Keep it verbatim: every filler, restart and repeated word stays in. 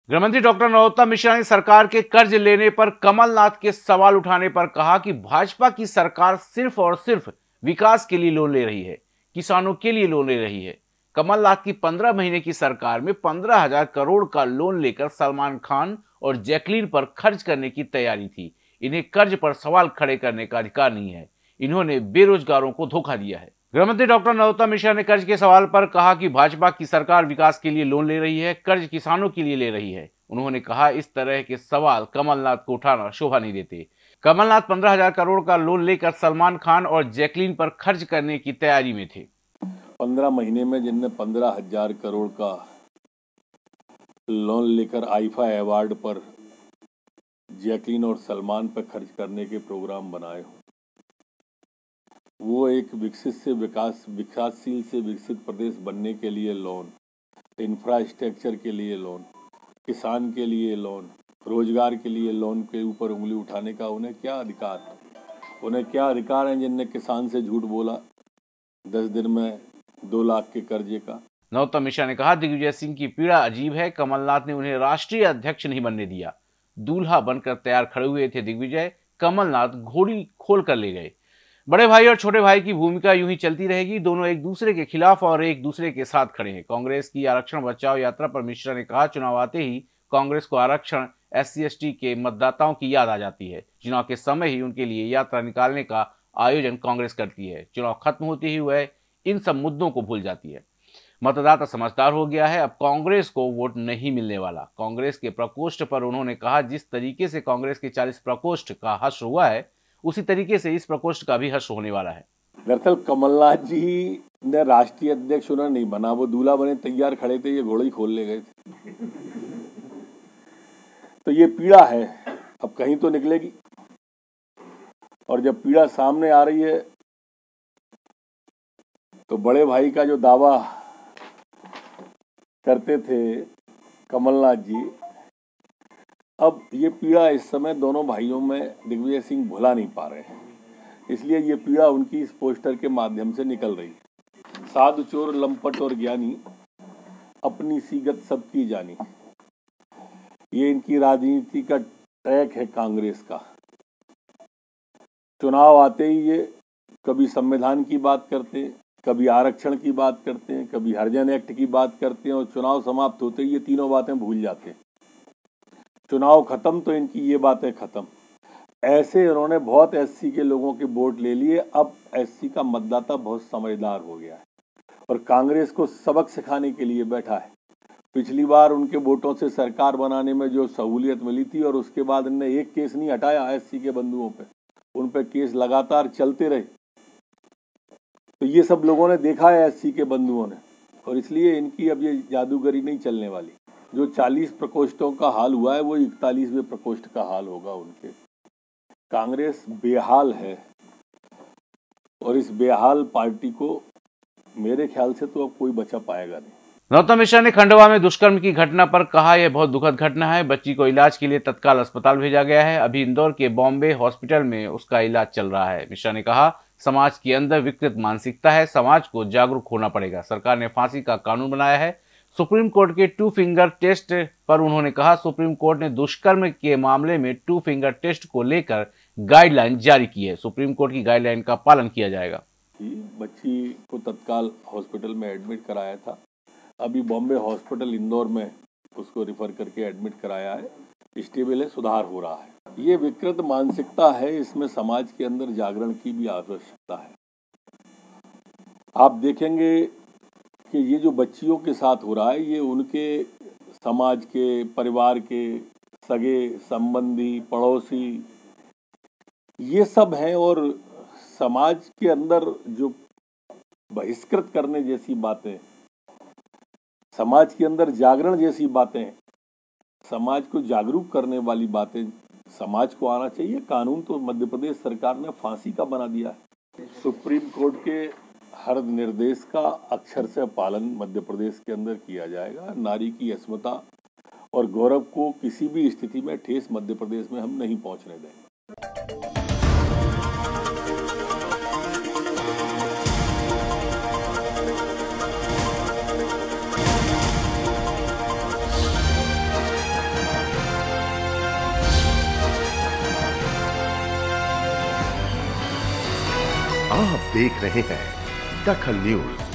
गृहमंत्री डॉक्टर नरोत्तम मिश्रा ने सरकार के कर्ज लेने पर कमलनाथ के सवाल उठाने पर कहा कि भाजपा की सरकार सिर्फ और सिर्फ विकास के लिए लोन ले रही है, किसानों के लिए लोन ले रही है। कमलनाथ की पंद्रह महीने की सरकार में पंद्रह हजार करोड़ का लोन लेकर सलमान खान और जैकलीन पर खर्च करने की तैयारी थी। इन्हें कर्ज पर सवाल खड़े करने का अधिकार नहीं है। इन्होंने बेरोजगारों को धोखा दिया है। गृहमंत्री डॉक्टर नरोत्तम मिश्रा ने कर्ज के सवाल पर कहा कि भाजपा की सरकार विकास के लिए लोन ले रही है, कर्ज किसानों के लिए ले रही है। उन्होंने कहा, इस तरह के सवाल कमलनाथ को उठाना शोभा नहीं देते। कमलनाथ पंद्रह हजार करोड़ का लोन लेकर सलमान खान और जैकलीन पर खर्च करने की तैयारी में थे। पंद्रह महीने में जिनने पंद्रह हजार करोड़ का लोन लेकर आईफा अवार्ड पर जैकलीन और सलमान पर खर्च करने के प्रोग्राम बनाए हो, वो एक विकसित से विकास विकासशील से विकसित प्रदेश बनने के लिए लोन, इंफ्रास्ट्रक्चर के लिए लोन, किसान के लिए लोन, रोजगार के लिए लोन के ऊपर उंगली उठाने का उन्हें क्या अधिकार है? उन्हें क्या अधिकार है जिनने किसान से झूठ बोला दस दिन में दो लाख के कर्जे का? नरोत्तम मिश्रा ने कहा, दिग्विजय सिंह की पीड़ा अजीब है। कमलनाथ ने उन्हें राष्ट्रीय अध्यक्ष नहीं बनने दिया। दूल्हा बनकर तैयार खड़े हुए थे दिग्विजय, कमलनाथ घोड़ी खोल कर ले गए। बड़े भाई और छोटे भाई की भूमिका यूं ही चलती रहेगी। दोनों एक दूसरे के खिलाफ और एक दूसरे के साथ खड़े हैं। कांग्रेस की आरक्षण बचाओ यात्रा पर मिश्रा ने कहा, चुनाव आते ही कांग्रेस को आरक्षण एस सी एस टी के मतदाताओं की याद आ जाती है। चुनाव के समय ही उनके लिए यात्रा निकालने का आयोजन कांग्रेस करती है। चुनाव खत्म होते ही वह इन सब मुद्दों को भूल जाती है। मतदाता समझदार हो गया है, अब कांग्रेस को वोट नहीं मिलने वाला। कांग्रेस के प्रकोष्ठ पर उन्होंने कहा, जिस तरीके से कांग्रेस के चालीस प्रकोष्ठ का हर्ष हुआ है, उसी तरीके से इस प्रकोष्ठ का भी हर्ष होने वाला है। दरअसल कमलनाथ जी ने राष्ट्रीय अध्यक्ष उन्हें नहीं बना, वो दूल्हा बने तैयार खड़े थे, ये घोड़े ही खोल ले गए थे। तो ये पीड़ा है, अब कहीं तो निकलेगी। और जब पीड़ा सामने आ रही है तो बड़े भाई का जो दावा करते थे कमलनाथ जी, अब ये पीड़ा इस समय दोनों भाइयों में दिग्विजय सिंह भुला नहीं पा रहे हैं, इसलिए ये पीड़ा उनकी इस पोस्टर के माध्यम से निकल रही है। साधु चोर लंपट और ज्ञानी, अपनी सीगत सबकी जानी, ये इनकी राजनीति का ट्रैक है कांग्रेस का। चुनाव आते ही ये कभी संविधान की बात करते हैं, कभी आरक्षण की बात करते हैं, कभी हरिजन एक्ट की बात करते हैं, और चुनाव समाप्त होते ही ये तीनों बातें भूल जाते हैं। चुनाव खत्म तो इनकी ये बातें खत्म। ऐसे इन्होंने बहुत एससी के लोगों के वोट ले लिए। अब एससी का मतदाता बहुत समझदार हो गया है और कांग्रेस को सबक सिखाने के लिए बैठा है। पिछली बार उनके वोटों से सरकार बनाने में जो सहूलियत मिली थी, और उसके बाद इन्होंने एक केस नहीं हटाया एससी के बंधुओं पे, उन पे केस लगातार चलते रहे। तो ये सब लोगों ने देखा है एससी के बंधुओं ने, और इसलिए इनकी अब ये जादूगरी नहीं चलने वाली। जो चालीस प्रकोष्ठों का हाल हुआ है वो इकतालीसवें प्रकोष्ठ का हाल होगा उनके। कांग्रेस बेहाल है, और इस बेहाल पार्टी को मेरे ख्याल से तो अब कोई बचा पाएगा नहीं। नरोत्तम मिश्रा ने खंडवा में दुष्कर्म की घटना पर कहा, यह बहुत दुखद घटना है। बच्ची को इलाज के लिए तत्काल अस्पताल भेजा गया है। अभी इंदौर के बॉम्बे हॉस्पिटल में उसका इलाज चल रहा है। मिश्रा ने कहा, समाज के अंदर विकृत मानसिकता है, समाज को जागरूक होना पड़ेगा। सरकार ने फांसी का कानून बनाया है। सुप्रीम कोर्ट के टू फिंगर टेस्ट पर उन्होंने कहा, सुप्रीम कोर्ट ने दुष्कर्म के मामले में टू फिंगर टेस्ट को लेकर गाइडलाइन जारी की है। सुप्रीम कोर्ट की गाइडलाइन का पालन किया जाएगा। बच्ची को तत्काल हॉस्पिटल में एडमिट कराया था। अभी बॉम्बे हॉस्पिटल इंदौर में उसको रिफर करके एडमिट कराया है। स्टेबल है, सुधार हो रहा है। ये विकृत मानसिकता है, इसमें समाज के अंदर जागरण की भी आवश्यकता है। आप देखेंगे कि ये जो बच्चियों के साथ हो रहा है, ये उनके समाज के, परिवार के सगे संबंधी, पड़ोसी, ये सब हैं। और समाज के अंदर जो बहिष्कृत करने जैसी बातें, समाज के अंदर जागरण जैसी बातें, समाज को जागरूक करने वाली बातें समाज को आना चाहिए। कानून तो मध्य प्रदेश सरकार ने फांसी का बना दिया है। सुप्रीम कोर्ट के हर निर्देश का अक्षर से पालन मध्य प्रदेश के अंदर किया जाएगा। नारी की अस्मिता और गौरव को किसी भी स्थिति में ठेस मध्य प्रदेश में हम नहीं पहुंचने देंगे। आप देख रहे हैं दखल न्यूज।